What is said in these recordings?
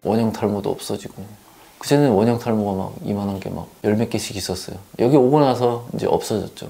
원형 탈모도 없어지고. 그전에는 원형 탈모가 막 이만한 게 막 열 몇 개씩 있었어요. 여기 오고 나서 이제 없어졌죠.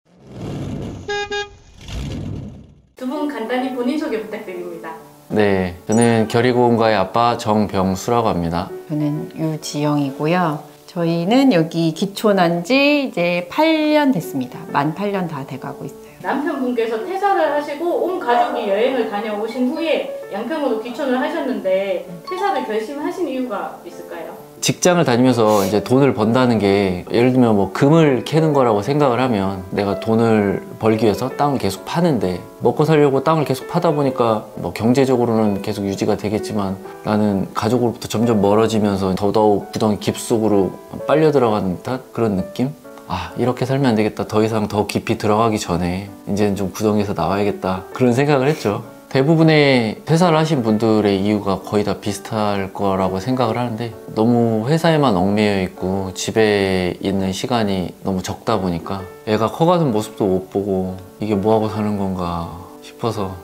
두 분 간단히 본인 소개 부탁드립니다. 네, 저는 결의고운가의 아빠 정병수라고 합니다. 저는 유지영이고요. 저희는 여기 기촌한 지 이제 8년 됐습니다. 만 8년 다 돼가고 있어요. 남편분께서 퇴사를 하시고 온 가족이 여행을 다녀오신 후에 양평으로 귀촌을 하셨는데 퇴사를 결심하신 이유가 있을까요? 직장을 다니면서 이제 돈을 번다는 게 예를 들면 뭐 금을 캐는 거라고 생각을 하면 내가 돈을 벌기 위해서 땅을 계속 파는데 먹고 살려고 땅을 계속 파다 보니까 뭐 경제적으로는 계속 유지가 되겠지만 나는 가족으로부터 점점 멀어지면서 더더욱 구덩이 깊숙으로 빨려 들어가는 듯한 그런 느낌? 아, 이렇게 살면 안 되겠다. 더 이상 더 깊이 들어가기 전에 이제는 좀 구덩이에서 나와야겠다. 그런 생각을 했죠. 대부분의 퇴사를 하신 분들의 이유가 거의 다 비슷할 거라고 생각을 하는데 너무 회사에만 얽매여 있고 집에 있는 시간이 너무 적다 보니까 애가 커가는 모습도 못 보고 이게 뭐하고 사는 건가 싶어서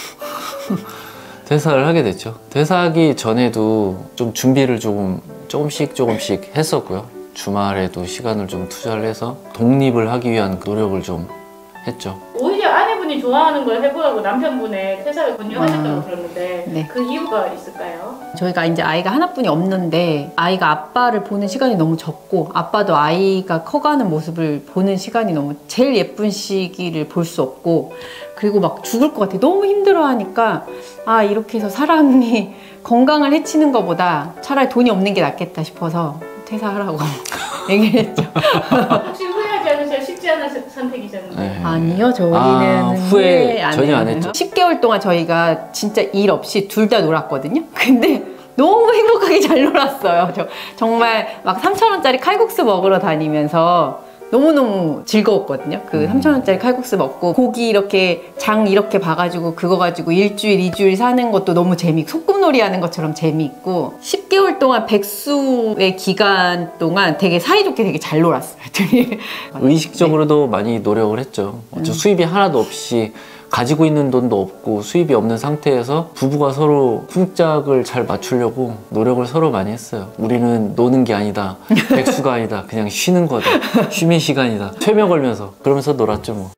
퇴사를 하게 됐죠. 퇴사하기 전에도 좀 준비를 조금씩 했었고요. 주말에도 시간을 좀 투자를 해서 독립을 하기 위한 노력을 좀 했죠. 오히려 아내분이 좋아하는 걸 해보라고 남편분의 퇴사를 권유하셨다고 들었는데 네. 그 이유가 있을까요? 저희가 이제 아이가 하나뿐이 없는데 아이가 아빠를 보는 시간이 너무 적고 아빠도 아이가 커가는 모습을 보는 시간이 너무 제일 예쁜 시기를 볼 수 없고 그리고 막 죽을 것 같아. 너무 힘들어하니까 아 이렇게 해서 사람이 건강을 해치는 것보다 차라리 돈이 없는 게 낫겠다 싶어서 퇴사하라고 얘기를 했죠. 혹시 후회하지 않으세요? 쉽지 않은 선택이셨는데. 네. 아니요, 저희는 후회 안 전혀 안 해요. 했죠. 10개월 동안 저희가 진짜 일 없이 둘 다 놀았거든요. 근데 너무 행복하게 잘 놀았어요. 정말 막 3,000원짜리 칼국수 먹으러 다니면서 너무너무 즐거웠거든요. 그 3,000원짜리 칼국수 먹고 고기 이렇게 장 이렇게 봐가지고 그거 가지고 일주일, 2주일 사는 것도 너무 재밌고 소꿉놀이 하는 것처럼 재밌고 10개월 동안 백수의 기간 동안 되게 사이좋게 되게 잘 놀았어요. 의식적으로도 많이 노력을 했죠. 수입이 하나도 없이 가지고 있는 돈도 없고 수입이 없는 상태에서 부부가 서로 쿵짝을 잘 맞추려고 노력을 서로 많이 했어요. 우리는 노는 게 아니다. 백수가 아니다. 그냥 쉬는 거다. 쉼의 시간이다. 퇴며 걸면서 그러면서 놀았죠 뭐.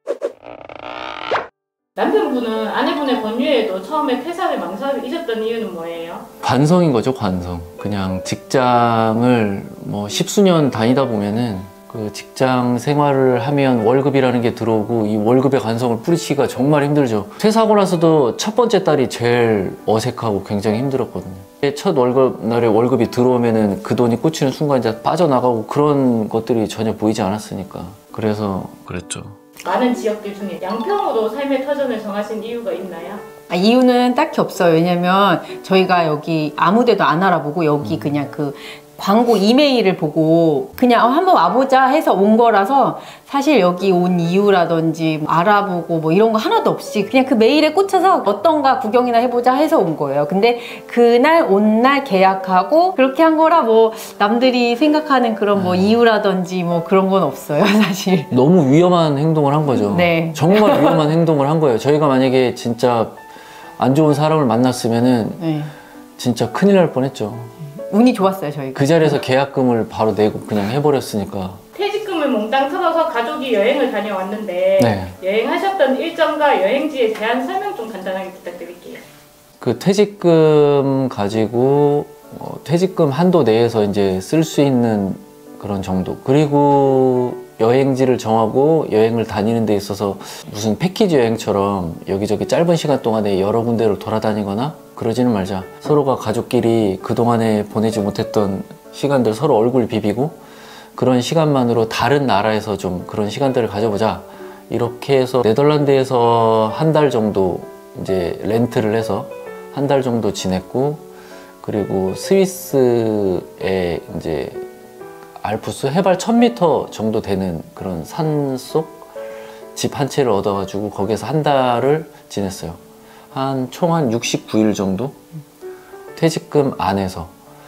남편분은 아내분의 권유에도 처음에 퇴사를 망설이셨던 이유는 뭐예요? 관성인 거죠, 관성. 그냥 직장을 뭐 십수년 다니다 보면은 그 직장 생활을 하면 월급이라는 게 들어오고 이 월급의 관성을 뿌리치기가 정말 힘들죠. 퇴사하고 나서도 첫 번째 달이 제일 어색하고 굉장히 힘들었거든요. 첫 날에 월급이 들어오면은 그 돈이 꽂히는 순간 이제 빠져나가고 그런 것들이 전혀 보이지 않았으니까. 그래서 그랬죠. 많은 지역들 중에 양평으로 삶의 터전을 정하신 이유가 있나요? 이유는 딱히 없어요. 왜냐면 저희가 여기 아무 데도 안 알아보고 여기 그냥 그 광고 이메일을 보고 그냥 한번 와보자 해서 온 거라서 사실 여기 온 이유라든지 알아보고 뭐 이런 거 하나도 없이 그냥 그 메일에 꽂혀서 어떤가 구경이나 해보자 해서 온 거예요. 근데 그날 온 날 계약하고 그렇게 한 거라 뭐 남들이 생각하는 그런 뭐 이유라든지 뭐 그런 건 없어요, 사실. 너무 위험한 행동을 한 거죠. 네. 정말 위험한 행동을 한 거예요. 저희가 만약에 진짜 안 좋은 사람을 만났으면은 네. 진짜 큰일 날 뻔했죠. 운이 좋았어요, 저희가. 그 자리에서 계약금을 바로 내고 그냥 해버렸으니까. 퇴직금을 몽땅 털어서 가족이 여행을 다녀왔는데 네. 여행하셨던 일정과 여행지에 대한 설명 좀 간단하게 부탁드릴게요. 그 퇴직금 가지고 퇴직금 한도 내에서 이제 쓸 수 있는 그런 정도. 그리고 여행지를 정하고 여행을 다니는 데 있어서 무슨 패키지 여행처럼 여기저기 짧은 시간 동안에 여러 군데를 돌아다니거나 그러지는 말자. 서로가 가족끼리 그동안에 보내지 못했던 시간들 서로 얼굴 비비고 그런 시간만으로 다른 나라에서 좀 그런 시간들을 가져보자. 이렇게 해서 네덜란드에서 한 달 정도 이제 렌트를 해서 한 달 정도 지냈고, 그리고 스위스에 이제 알프스 해발 1000m 정도 되는 그런 산속 집 한 채를 얻어가지고 거기에서 한 달을 지냈어요. 총 한 69일 정도? 퇴직금 안에서.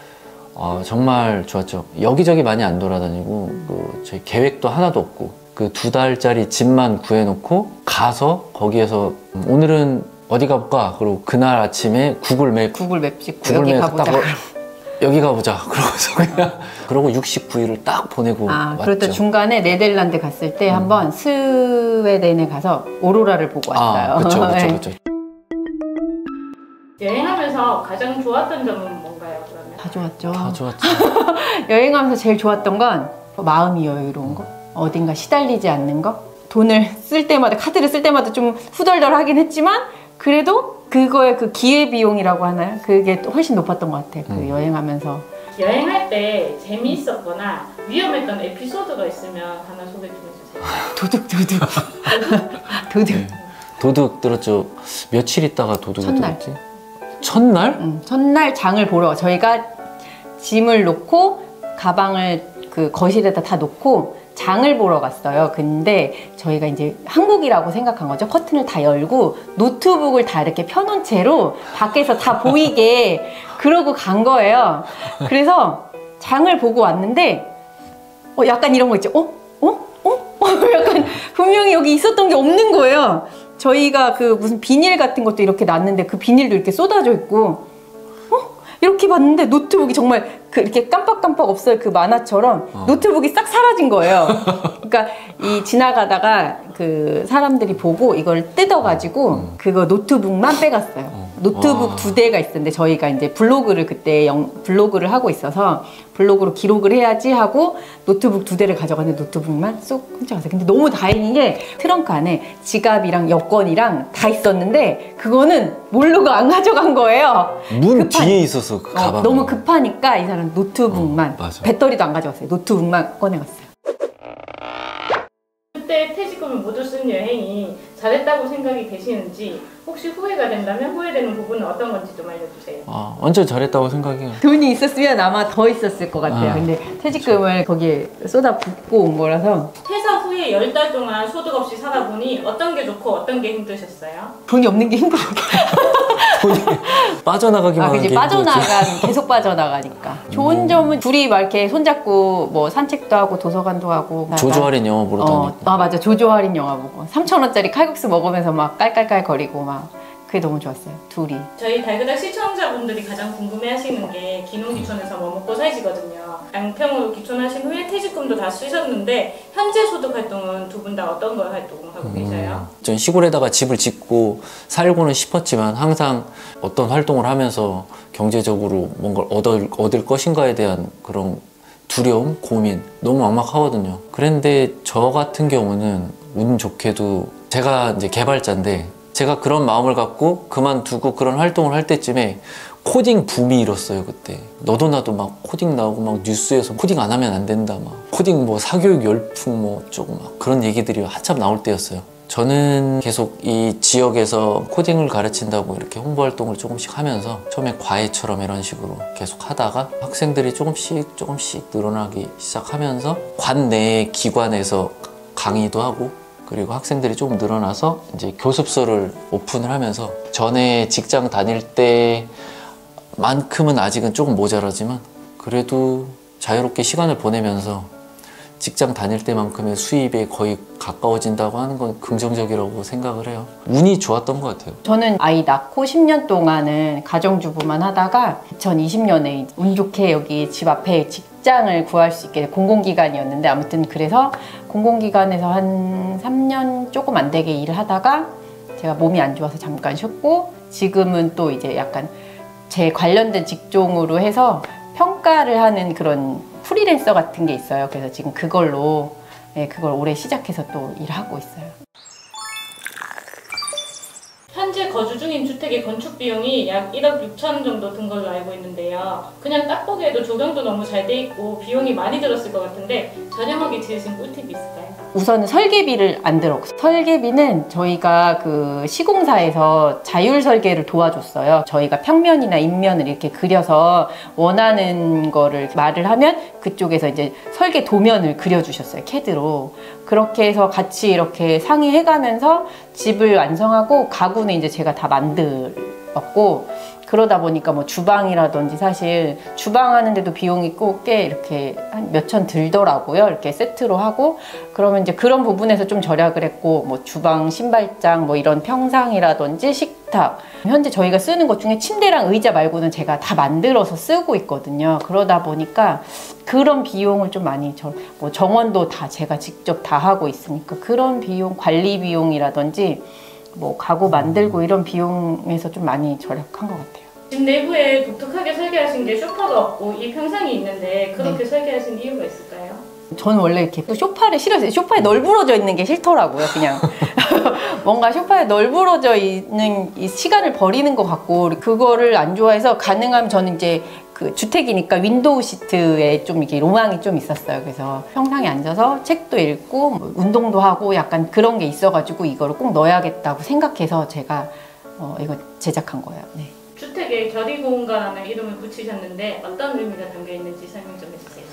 정말 좋았죠. 여기저기 많이 안 돌아다니고, 저희 계획도 하나도 없고, 그 2달짜리 집만 구해놓고 가서 거기에서 오늘은 어디 가볼까? 그리고 그날 아침에 구글맵 찍고 여기 가보자. 여기 가보자. 그러고서 그냥 그러고 69일을 딱 보내고 왔죠. 그렇다. 중간에 네덜란드 갔을 때 한번 스웨덴에 가서 오로라를 보고 왔어요. 그렇죠. 여행하면서 가장 좋았던 점은 뭔가요, 그러면? 다 좋았죠. 다 좋았죠. 여행하면서 제일 좋았던 건 마음이 여유로운 거, 어딘가 시달리지 않는 거. 돈을 쓸 때마다, 카드를 쓸 때마다 좀 후덜덜 하긴 했지만 그래도 그거의 그 기회비용이라고 하나요? 그게 훨씬 높았던 것 같아요. 그 여행하면서. 여행할 때 재미있었거나 위험했던 에피소드가 있으면 하나 소개 좀 해주세요. 도둑. 네. 도둑 들었죠. 며칠 있다가 도둑이 첫날. 들었지? 첫날? 첫날 장을 보러 저희가 짐을 놓고 가방을 그 거실에다 다 놓고 장을 보러 갔어요. 근데 저희가 이제 한국이라고 생각한 거죠. 커튼을 다 열고 노트북을 다 이렇게 펴놓은 채로 밖에서 다 보이게 그러고 간 거예요. 그래서 장을 보고 왔는데 약간 이런 거 있죠. 약간 분명히 여기 있었던 게 없는 거예요. 저희가 그 무슨 비닐 같은 것도 이렇게 놨는데 그 비닐도 이렇게 쏟아져 있고 이렇게 봤는데 노트북이 정말 이렇게 깜빡깜빡 없어요. 그 만화처럼 노트북이 싹 사라진 거예요. 그러니까 이 지나가다가 그 사람들이 보고 이걸 뜯어가지고 그거 노트북만 빼갔어요. 노트북 2대가 있었는데 저희가 이제 블로그를 그때 블로그를 하고 있어서 블로그로 기록을 해야지 하고 노트북 2대를 가져갔는데 노트북만 쏙 훔쳐갔어요. 근데 너무 다행인 게 트렁크 안에 지갑이랑 여권이랑 다 있었는데 그거는 모르고 안 가져간 거예요. 문 뒤에 있어서 그 가방. 너무 급하니까 이 사람 노트북만 배터리도 안 가져갔어요. 노트북만 꺼내갔어요. 그때 퇴직금을 모두 쓴 여행이 잘했다고 생각이 되시는지 혹시 후회가 된다면 후회되는 부분은 어떤 건지 좀 알려주세요. 완전 잘했다고 생각해요. 돈이 있었으면 아마 더 있었을 것 같아요. 근데 퇴직금을 거기에 쏟아붓고 온 거라서 퇴사 후에 10달 동안 소득 없이 살아보니 어떤 게 좋고 어떤 게 힘드셨어요? 돈이 없는 게 힘들어요. 돈이 빠져나가기만 하는 게 계속 빠져나가니까. 좋은 점은 둘이 막 이렇게 손잡고 뭐 산책도 하고 도서관도 하고 조조 할인 영화 보러 다니고. 맞아. 조조 할인 영화 보고 3,000원짜리 칼국수 먹으면서 막 깔깔깔 거리고 막 그게 너무 좋았어요. 둘이. 저희 달그닥 시청자분들이 가장 궁금해하시는 게 기농기촌에서 뭐 먹고 살지거든요. 양평으로 기촌하신 후에 퇴직금도 다 쓰셨는데 현재 소득 활동은 두 분 다 어떤 걸 활동하고 계셔요? 전 시골에다가 집을 짓고 살고는 싶었지만 항상 어떤 활동을 하면서 경제적으로 뭔가를 얻을 것인가에 대한 그런 두려움, 고민 너무 막막하거든요. 그런데 저 같은 경우는 운 좋게도 제가 이제 개발자인데 제가 그런 마음을 갖고 그만두고 그런 활동을 할 때쯤에 코딩 붐이 일었어요. 그때 너도 나도 막 코딩 나오고 막 뉴스에서 코딩 안 하면 안 된다 막 코딩 뭐 사교육 열풍 뭐 조금 막 그런 얘기들이 한참 나올 때였어요. 저는 계속 이 지역에서 코딩을 가르친다고 이렇게 홍보 활동을 조금씩 하면서 처음에 과외처럼 이런 식으로 계속 하다가 학생들이 조금씩 늘어나기 시작하면서 관내 기관에서 강의도 하고 그리고 학생들이 조금 늘어나서 이제 교습소를 오픈을 하면서 전에 직장 다닐 때만큼은 아직은 조금 모자라지만 그래도 자유롭게 시간을 보내면서 직장 다닐 때만큼의 수입에 거의 가까워진다고 하는 건 긍정적이라고 생각을 해요. 운이 좋았던 것 같아요. 저는 아이 낳고 10년 동안은 가정주부만 하다가 2020년에 운 좋게 여기 집 앞에 직장을 구할 수 있게 공공기관이었는데 아무튼 그래서 공공기관에서 한 3년 조금 안 되게 일을 하다가 제가 몸이 안 좋아서 잠깐 쉬었고 지금은 또 이제 약간 제 관련된 직종으로 해서 평가를 하는 그런 프리랜서 같은 게 있어요. 그래서 지금 그걸 올해 시작해서 또 일하고 있어요. 현재 거주 중인 주택의 건축 비용이 약 1억 6천 정도 든 걸로 알고 있는데요. 그냥 딱 보기에도 조경도 너무 잘 돼 있고 비용이 많이 들었을 것 같은데 저렴하게 지으신 꿀팁이 있을까요? 우선은 설계비를 안 들었고 설계비는 저희가 그 시공사에서 자율 설계를 도와줬어요. 저희가 평면이나 인면을 이렇게 그려서 원하는 거를 말을 하면 그쪽에서 이제 설계 도면을 그려주셨어요. 캐드로. 그렇게 해서 같이 이렇게 상의해가면서 집을 완성하고 가구는 이제 제가 다 만들었고 그러다 보니까 뭐 주방이라든지 사실 주방 하는데도 비용이 꼭 꽤 이렇게 한 몇천 들더라고요. 이렇게 세트로 하고 그러면 이제 그런 부분에서 좀 절약을 했고 뭐 주방, 신발장, 뭐 이런 평상이라든지 식탁 현재 저희가 쓰는 것 중에 침대랑 의자 말고는 제가 다 만들어서 쓰고 있거든요. 그러다 보니까 그런 비용을 좀 많이 뭐 정원도 다 제가 직접 다 하고 있으니까 그런 비용, 관리 비용이라든지 뭐 가구 만들고 이런 비용에서 좀 많이 절약한 것 같아요. 집 내부에 독특하게 설계하신 게 소파가 없고 이 평상이 있는데 그렇게 설계하신 이유가 있을까요? 저는 원래 이렇게 소파를 싫어했어요. 소파에 널브러져 있는 게 싫더라고요. 그냥 뭔가 소파에 널브러져 있는 이 시간을 버리는 것 같고 그거를 안 좋아해서 가능하면 저는 이제 그 주택이니까 윈도우 시트에 좀 이렇게 로망이 좀 있었어요. 그래서 평상에 앉아서 책도 읽고 뭐 운동도 하고 약간 그런 게 있어가지고 이거를 꼭 넣어야겠다고 생각해서 제가 이거 제작한 거예요. 네. 주택에 결의공간이라는 이름을 붙이셨는데 어떤 의미가 담겨 있는지 설명 좀 해주세요.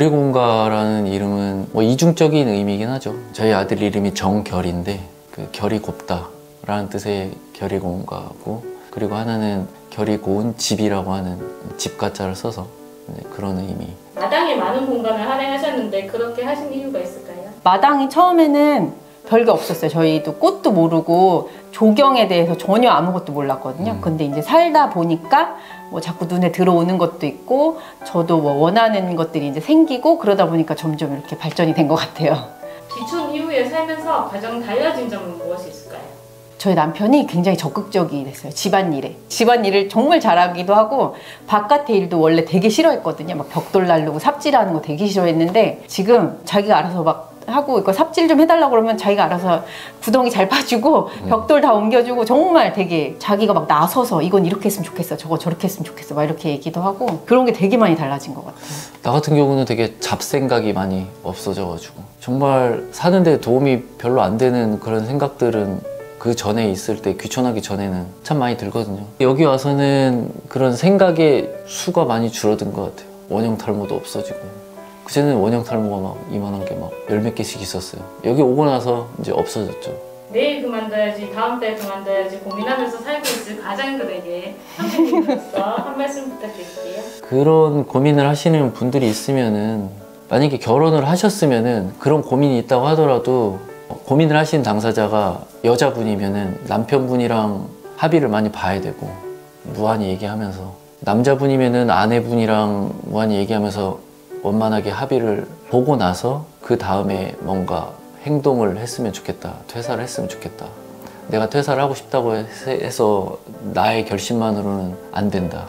결의공가라는 이름은 뭐 이중적인 의미이긴 하죠. 저희 아들 이름이 정결인데 그 결이 곱다라는 뜻의 결의공가고 그리고 하나는 결이 고운 집이라고 하는 집가자를 써서 그런 의미. 마당에 많은 공간을 할애하셨는데 그렇게 하신 이유가 있을까요? 마당이 처음에는 별게 없었어요. 저희도 꽃도 모르고 조경에 대해서 전혀 아무것도 몰랐거든요. 근데 이제 살다 보니까 뭐 자꾸 눈에 들어오는 것도 있고 저도 뭐 원하는 것들이 이제 생기고 그러다 보니까 점점 이렇게 발전이 된 것 같아요. 기촌 이후에 살면서 가장 달라진 점은 무엇이 있을까요? 저희 남편이 굉장히 적극적이 됐어요. 집안일에. 집안일을 정말 잘하기도 하고 바깥의 일도 원래 되게 싫어했거든요. 막 벽돌 날르고 삽질하는 거 되게 싫어했는데 지금 자기가 알아서 막 하고 이거 삽질 좀 해달라고 그러면 자기가 알아서 구덩이 잘 파주고 벽돌 다 옮겨주고 정말 되게 자기가 막 나서서 이건 이렇게 했으면 좋겠어 저거 저렇게 했으면 좋겠어 막 이렇게 얘기도 하고 그런 게 되게 많이 달라진 것 같아요. 나 같은 경우는 되게 잡생각이 많이 없어져가지고 정말 사는데 도움이 별로 안 되는 그런 생각들은 그 전에 있을 때 귀촌하기 전에는 참 많이 들거든요. 여기 와서는 그런 생각의 수가 많이 줄어든 것 같아요. 원형 탈모도 없어지고 그전에는 원형 탈모가 막 이만한 게 막 열 몇 개씩 있었어요. 여기 오고 나서 이제 없어졌죠. 내일 그만둬야지 다음 달 그만둬야지 고민하면서 살고 있을 가장들에게 선생님으로서 한 말씀 부탁드릴게요. 그런 고민을 하시는 분들이 있으면은 만약에 결혼을 하셨으면은 그런 고민이 있다고 하더라도 고민을 하시는 당사자가 여자분이면은 남편분이랑 합의를 많이 봐야 되고 무한히 얘기하면서 남자분이면은 아내분이랑 무한히 얘기하면서 원만하게 합의를 보고 나서 그 다음에 뭔가 행동을 했으면 좋겠다. 퇴사를 했으면 좋겠다. 내가 퇴사를 하고 싶다고 해서 나의 결심만으로는 안 된다.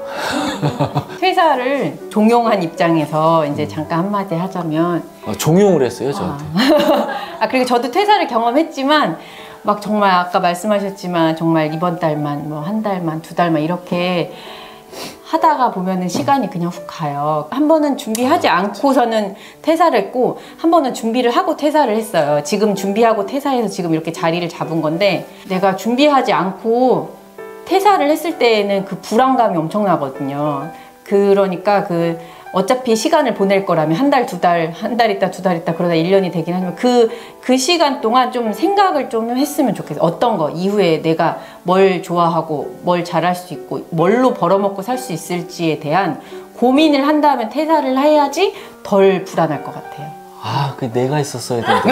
퇴사를 종용한 입장에서 이제 잠깐 한마디 하자면 종용을 했어요, 저한테. 그리고 저도 퇴사를 경험했지만 막 정말 아까 말씀하셨지만 정말 이번 달만 뭐 한 달만 두 달만 이렇게 하다가 보면은 시간이 그냥 훅 가요. 한 번은 준비하지 않고서는 퇴사를 했고 한 번은 준비를 하고 퇴사를 했어요. 지금 준비하고 퇴사해서 지금 이렇게 자리를 잡은 건데 내가 준비하지 않고 퇴사를 했을 때에는 그 불안감이 엄청나거든요. 그러니까 어차피 시간을 보낼 거라면 한 달, 두 달, 한 달 있다, 두 달 있다 그러다 1년이 되긴 하지만 그 시간 동안 좀 생각을 좀 했으면 좋겠어요. 어떤 거, 이후에 내가 뭘 좋아하고 뭘 잘할 수 있고 뭘로 벌어먹고 살 수 있을지에 대한 고민을 한다면 퇴사를 해야지 덜 불안할 것 같아요. 그 내가 있었어야 되는데.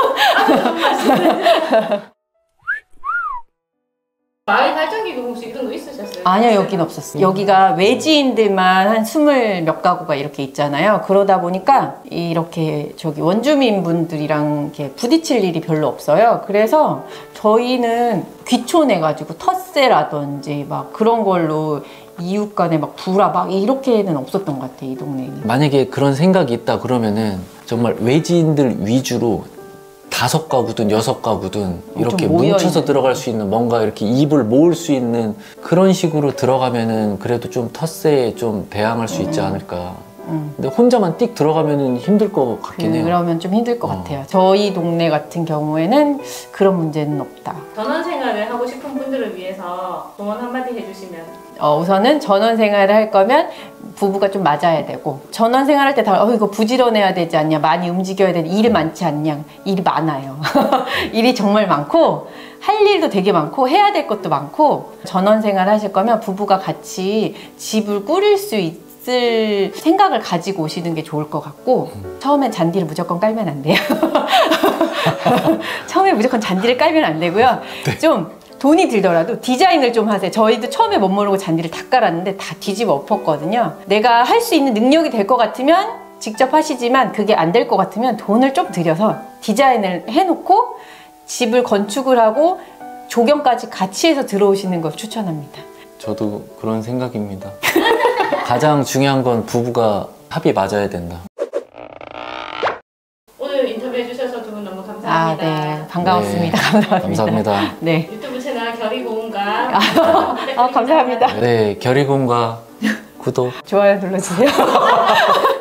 마을 발전기도 혹시 이런 거 있으셨어요? 아니요, 여긴 없었어요. 여기가 외지인들만 한 20몇 가구가 이렇게 있잖아요. 그러다 보니까 이렇게 원주민분들이랑 이렇게 부딪힐 일이 별로 없어요. 그래서 저희는 귀촌해가지고 텃세라든지 막 그런 걸로 이웃 간에 막 불화 막 이렇게는 없었던 것 같아요, 이 동네에는. 만약에 그런 생각이 있다 그러면은 정말 외지인들 위주로 5가구든 6가구든 이렇게 뭉쳐서 들어갈 수 있는 뭔가 이렇게 입을 모을 수 있는 그런 식으로 들어가면은 그래도 좀 텃세에 좀 대항할 수 있지 않을까. 근데 혼자만 띡 들어가면 힘들 것 같긴 해요. 그러면 좀 힘들 것 같아요. 저희 동네 같은 경우에는 그런 문제는 없다. 전원 생활을 하고 싶은 분들을 위해서 조언 한마디 해주시면. 우선은 전원 생활을 할 거면 부부가 좀 맞아야 되고, 전원 생활할 때 다 이거 부지런해야 되지 않냐, 많이 움직여야 되지, 일이 많지 않냐. 일이 많아요. 일이 정말 많고 할 일도 되게 많고 해야 될 것도 많고, 전원 생활 하실 거면 부부가 같이 집을 꾸릴 수 있을 생각을 가지고 오시는 게 좋을 것 같고, 처음엔 잔디를 무조건 깔면 안 돼요. 처음에 무조건 잔디를 깔면 안 되고요. 좀 돈이 들더라도 디자인을 좀 하세요. 저희도 처음에 못 모르고 잔디를 다 깔았는데 다 뒤집어 엎었거든요. 내가 할 수 있는 능력이 될 것 같으면 직접 하시지만, 그게 안 될 것 같으면 돈을 좀 들여서 디자인을 해놓고 집을 건축을 하고 조경까지 같이 해서 들어오시는 걸 추천합니다. 저도 그런 생각입니다. 가장 중요한 건 부부가 합이 맞아야 된다. 오늘 인터뷰해 주셔서 두 분 너무 감사합니다. 네. 반가웠습니다. 네, 감사합니다. 감사합니다. 네. 유튜브 채널 결의고운과 감사합니다. 네, 결의공과 구독. 좋아요 눌러주세요.